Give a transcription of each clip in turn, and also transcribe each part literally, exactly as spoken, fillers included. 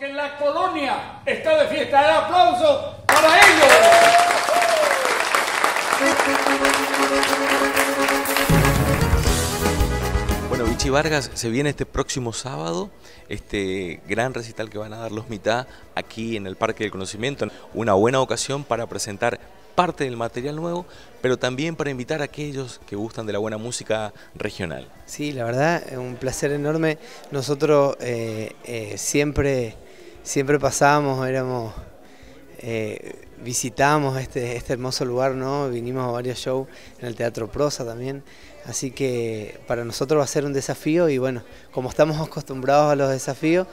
porque la colonia está de fiesta. El aplauso para ellos. Bueno, Vichy Vargas, se viene este próximo sábado, este gran recital que van a dar los Mitad aquí en el Parque del Conocimiento. Una buena ocasión para presentar parte del material nuevo, pero también para invitar a aquellos que gustan de la buena música regional. Sí, la verdad, es un placer enorme. Nosotros eh, eh, siempre, siempre pasábamos, éramos, eh, visitábamos este, este hermoso lugar, ¿no? Vinimos a varios shows en el Teatro Prosa también, así que para nosotros va a ser un desafío y bueno, como estamos acostumbrados a los desafíos,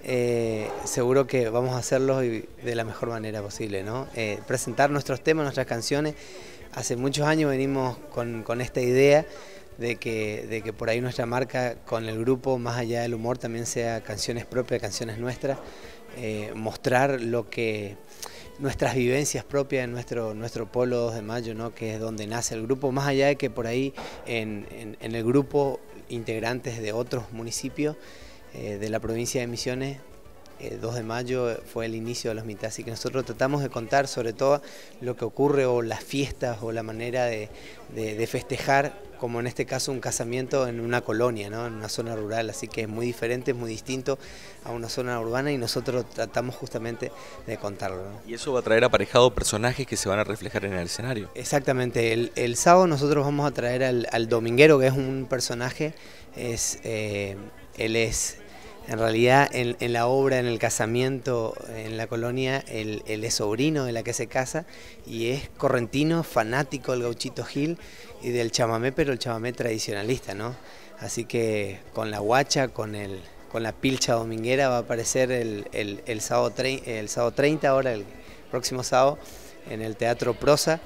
Eh, seguro que vamos a hacerlo de la mejor manera posible, ¿no? Eh, presentar nuestros temas, nuestras canciones. Hace muchos años venimos con, con esta idea de que, de que por ahí nuestra marca con el grupo, más allá del humor, también sea canciones propias, canciones nuestras, eh, mostrar lo que nuestras vivencias propias en nuestro, nuestro pueblo dos de mayo, ¿no? Que es donde nace el grupo, más allá de que por ahí en, en, en el grupo integrantes de otros municipios Eh, de la provincia de Misiones, eh, dos de mayo fue el inicio de los Mitad, así que nosotros tratamos de contar sobre todo lo que ocurre o las fiestas o la manera de, de, de festejar, como en este caso un casamiento en una colonia, ¿no? En una zona rural, así que es muy diferente, es muy distinto a una zona urbana y nosotros tratamos justamente de contarlo, ¿no? Y eso va a traer aparejado personajes que se van a reflejar en el escenario. Exactamente, el, el sábado nosotros vamos a traer al, al Dominguero, que es un personaje, es, eh, él es en realidad en, en la obra, en el casamiento, en la colonia, él, él es sobrino de la que se casa y es correntino, fanático del gauchito Gil y del chamamé, pero el chamamé tradicionalista, ¿no? Así que con la guacha, con, el, con la pilcha dominguera va a aparecer el, el, el, sábado, el sábado treinta, ahora el próximo sábado, en el Teatro Prosa.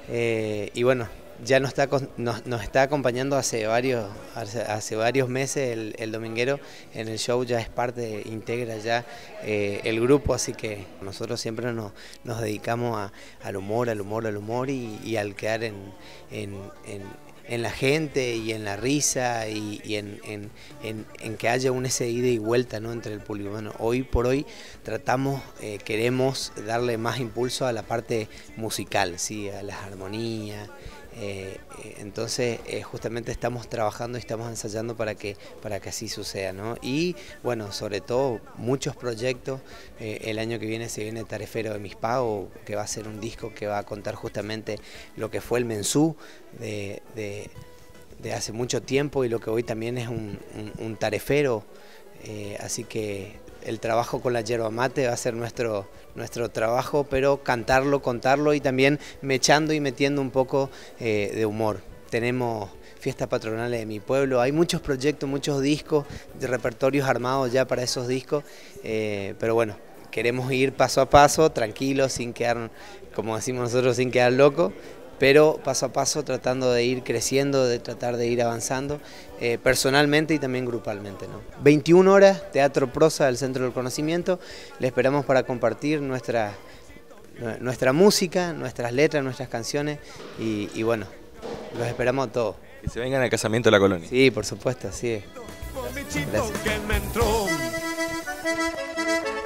Eh, y bueno, ya nos está, nos, nos está acompañando hace varios, hace, hace varios meses el, el Dominguero en el show, ya es parte, integra ya eh, el grupo, así que nosotros siempre nos, nos dedicamos a, al humor, al humor, al humor y, y al quedar en, en, en, en la gente y en la risa y, y en, en, en, en que haya un ese ida y vuelta, ¿no? Entre el público. Bueno, hoy por hoy tratamos, eh, queremos darle más impulso a la parte musical, ¿sí? A las armonías. Eh, eh, entonces eh, justamente estamos trabajando y estamos ensayando para que, para que así suceda, ¿no? Y bueno, sobre todo muchos proyectos. Eh, el año que viene se viene Tarefero de Mis Pagos, que va a ser un disco que va a contar justamente lo que fue el mensú de, de, de hace mucho tiempo y lo que hoy también es un, un, un tarefero, eh, así que el trabajo con la yerba mate va a ser nuestro, nuestro trabajo, pero cantarlo, contarlo y también mechando y metiendo un poco eh, de humor. Tenemos fiestas patronales de mi pueblo, hay muchos proyectos, muchos discos, de repertorios armados ya para esos discos, eh, pero bueno, queremos ir paso a paso, tranquilos, sin quedar, como decimos nosotros, sin quedar locos, pero paso a paso tratando de ir creciendo, de tratar de ir avanzando, eh, personalmente y también grupalmente, ¿no? veintiuna horas, Teatro Prosa del Centro del Conocimiento, le esperamos para compartir nuestra, nuestra música, nuestras letras, nuestras canciones y, y bueno, los esperamos a todos. Que se vengan al casamiento de la colonia. Sí, por supuesto, así es. Gracias.